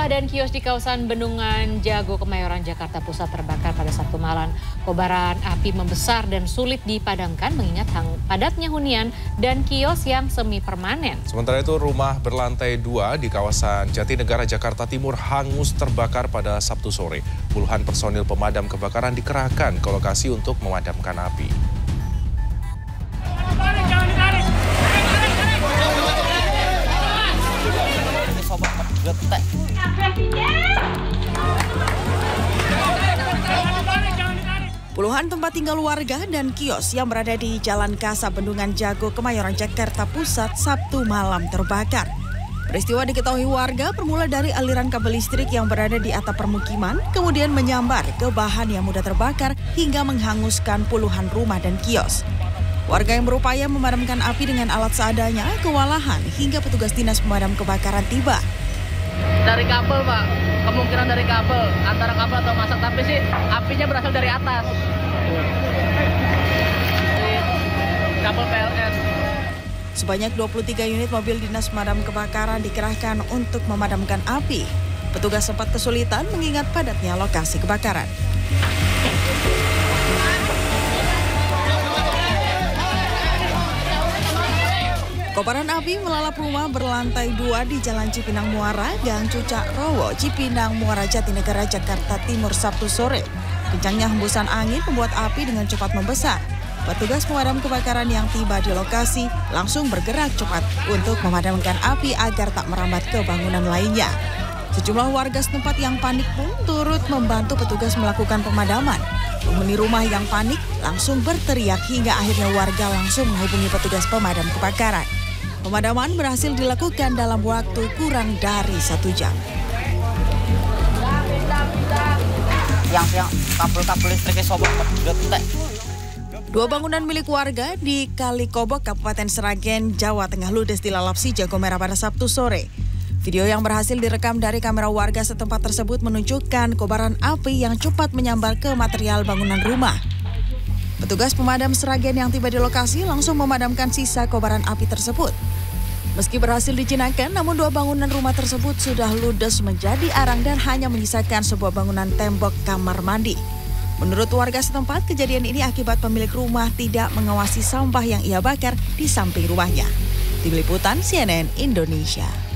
dan kios di kawasan Bendungan Jago, Kemayoran, Jakarta Pusat terbakar pada Sabtu malam. Kobaran api membesar dan sulit dipadamkan mengingat padatnya hunian dan kios yang semi permanen. Sementara itu rumah berlantai 2 di kawasan Jatinegara, Jakarta Timur hangus terbakar pada Sabtu sore. Puluhan personil pemadam kebakaran dikerahkan ke lokasi untuk memadamkan api. Puluhan tempat tinggal warga dan kios yang berada di Jalan Kasa Bendungan Jago, Kemayoran, Jakarta Pusat Sabtu malam terbakar. Peristiwa diketahui warga bermula dari aliran kabel listrik yang berada di atap permukiman, kemudian menyambar ke bahan yang mudah terbakar hingga menghanguskan puluhan rumah dan kios. Warga yang berupaya memadamkan api dengan alat seadanya kewalahan hingga petugas dinas pemadam kebakaran tiba. Dari kabel, Pak. Kemungkinan dari kabel, antara kabel atau masak, tapi sih apinya berasal dari atas. Dari kabel PLN. Sebanyak 23 unit mobil dinas pemadam kebakaran dikerahkan untuk memadamkan api. Petugas sempat kesulitan mengingat padatnya lokasi kebakaran. Kobaran api melalap rumah berlantai 2 di Jalan Cipinang Muara, Gang Cucak Rowo, Cipinang Muara, Jatinegara, Jakarta Timur Sabtu sore. Kencangnya hembusan angin membuat api dengan cepat membesar. Petugas pemadam kebakaran yang tiba di lokasi langsung bergerak cepat untuk memadamkan api agar tak merambat ke bangunan lainnya. Sejumlah warga setempat yang panik pun turut membantu petugas melakukan pemadaman. Penghuni rumah yang panik langsung berteriak hingga akhirnya warga langsung menghubungi petugas pemadam kebakaran. Pemadaman berhasil dilakukan dalam waktu kurang dari 1 jam. Yang kabel-kabel listriknya sobek. Dua bangunan milik warga di Kalikobok, Kabupaten Sragen, Jawa Tengah ludes dilalap si jago merah pada Sabtu sore. Video yang berhasil direkam dari kamera warga setempat tersebut menunjukkan kobaran api yang cepat menyambar ke material bangunan rumah. Petugas pemadam Sragen yang tiba di lokasi langsung memadamkan sisa kobaran api tersebut. Meski berhasil dijinakkan, namun 2 bangunan rumah tersebut sudah ludes menjadi arang dan hanya menyisakan sebuah bangunan tembok kamar mandi. Menurut warga setempat, kejadian ini akibat pemilik rumah tidak mengawasi sampah yang ia bakar di samping rumahnya. Tim Liputan CNN Indonesia.